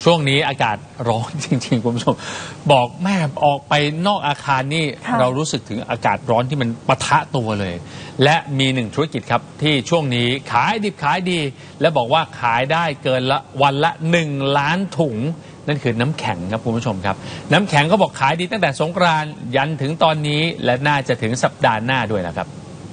ช่วงนี้อากาศร้อนจริงๆคุณผู้ชมบอกแม่ออกไปนอกอาคารนี่เรารู้สึกถึงอากาศร้อนที่มันปะทะตัวเลยและมีหนึ่งธุรกิจครับที่ช่วงนี้ขายดิบขายดีและบอกว่าขายได้เกินละวันละ1 ล้านถุงนั่นคือน้ำแข็งครับคุณผู้ชมครับน้ำแข็งก็บอกขายดีตั้งแต่สงกรานต์ยันถึงตอนนี้และน่าจะถึงสัปดาห์หน้าด้วยนะครับ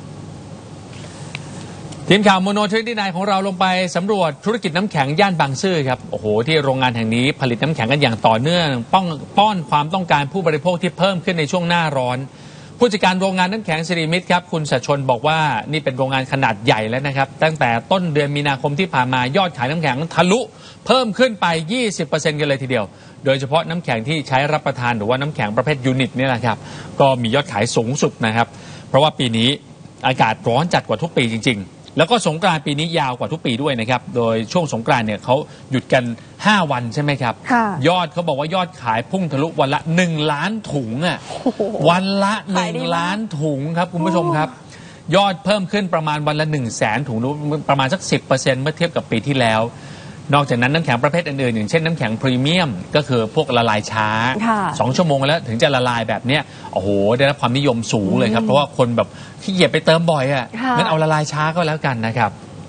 ทีมข่าวโมโน29ของเราลงไปสำรวจธุรกิจน้ำแข็งย่านบางซื่อครับโอ้โหที่โรงงานแห่งนี้ผลิตน้ำแข็งกันอย่างต่อเนื่องป้อนความต้องการผู้บริโภคที่เพิ่มขึ้นในช่วงหน้าร้อนผู้จัดการโรงงานน้ำแข็งสิริมิตรครับคุณสัชชนบอกว่านี่เป็นโรงงานขนาดใหญ่แล้วนะครับตั้งแต่ต้นเดือนมีนาคมที่ผ่านมายอดขายน้ำแข็งทะลุเพิ่มขึ้นไป 20% กันเลยทีเดียวโดยเฉพาะน้ำแข็งที่ใช้รับประทานหรือว่าน้ำแข็งประเภทยูนิตนี่แหละครับก็มียอดขายสูงสุดนะครับเพราะว่าปีนี้อากาศร้อนจัดกว่าทุกปีจริงๆแล้วก็สงกรานต์ปีนี้ยาวกว่าทุกปีด้วยนะครับโดยช่วงสงกรานต์เนี่ยเขาหยุดกัน5 วันใช่ไหมครับยอดเขาบอกว่ายอดขายพุ่งทะลุวันละ1 ล้านถุงอ่ะวันละ1 ล้านถุงครับคุณผู้ชมครับยอดเพิ่มขึ้นประมาณวันละ100,000 ถุงประมาณสัก 10% เมื่อเทียบกับปีที่แล้วนอกจากนั้นน้ำแข็งประเภทอื่นๆอย่างเช่นน้ำแข็งพรีเมียมก็คือพวกละลายช้า2 ชั่วโมงแล้วถึงจะละลายแบบเนี้ยโอ้โหได้รับความนิยมสูงเลยครับเพราะว่าคนแบบขี้เกียจไปเติมบ่อยอ่ะงั้นเอาละลายช้าก็แล้วกันนะครับ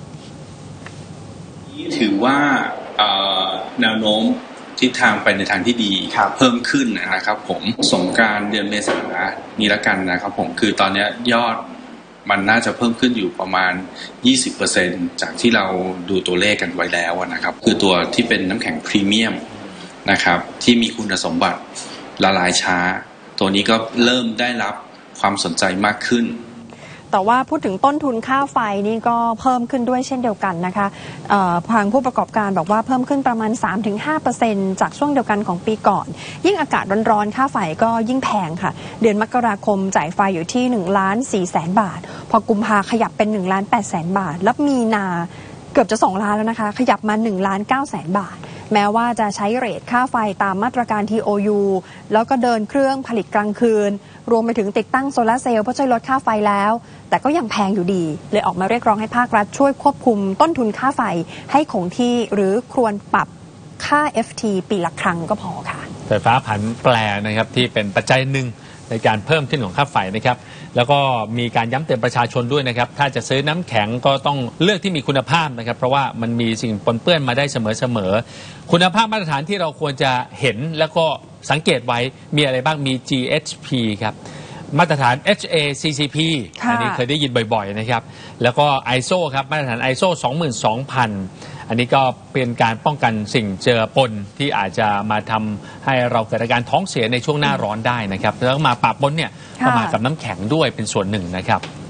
ถือว่าแนวโน้มทิศทางไปในทางที่ดีเพิ่มขึ้นนะครับผมสงกรานต์เดือนเมษายนนี้ละกันนะครับผมคือตอนนี้ยอดมันน่าจะเพิ่มขึ้นอยู่ประมาณ 20% จากที่เราดูตัวเลขกันไว้แล้วนะครับคือตัวที่เป็นน้ำแข็งพรีเมียมนะครับที่มีคุณสมบัติละลายช้าตัวนี้ก็เริ่มได้รับความสนใจมากขึ้นแต่ว่าพูดถึงต้นทุนค่าไฟนี่ก็เพิ่มขึ้นด้วยเช่นเดียวกันนะคะทางผู้ประกอบการบอกว่าเพิ่มขึ้นประมาณ 3-5% จากช่วงเดียวกันของปีก่อนยิ่งอากาศร้อนๆค่าไฟก็ยิ่งแพงค่ะเดือนมกราคมจ่ายไฟอยู่ที่1,400,000 บาทพอกุมภาขยับเป็น1,800,000 บาทแล้วมีนาเกือบจะ2 ล้านแล้วนะคะขยับมา1,900,000 บาทแม้ว่าจะใช้เรทค่าไฟตามมาตรการ TOU แล้วก็เดินเครื่องผลิตกลางคืนรวมไปถึงติดตั้งโซลาร์เซลล์เพื่อช่วยลดค่าไฟแล้วแต่ก็ยังแพงอยู่ดีเลยออกมาเรียกร้องให้ภาครัฐช่วยควบคุมต้นทุนค่าไฟให้คงที่หรือควรปรับค่า FT ปีละครั้งก็พอค่ะไฟฟ้าผันแปรนะครับที่เป็นปัจจัยหนึ่งในการเพิ่มขึ้นของค่าไฟนะครับแล้วก็มีการย้ำเตือนประชาชนด้วยนะครับถ้าจะซื้อน้ำแข็งก็ต้องเลือกที่มีคุณภาพนะครับเพราะว่ามันมีสิ่งปนเปื้อนมาได้เสมอคุณภาพมาตรฐานที่เราควรจะเห็นแล้วก็สังเกตไว้มีอะไรบ้างมี GHP ครับมาตรฐาน HACCP อันนี้เคยได้ยินบ่อยๆนะครับแล้วก็ ISO ครับมาตรฐาน ISO 22,000 อันนี้ก็เป็นการป้องกันสิ่งเจือปนที่อาจจะมาทำให้เราเกิดอาการท้องเสียในช่วงหน้าร้อนได้นะครับแล้วมาปะปนเนี่ยก็มากับน้ำแข็งด้วยเป็นส่วนหนึ่งนะครับ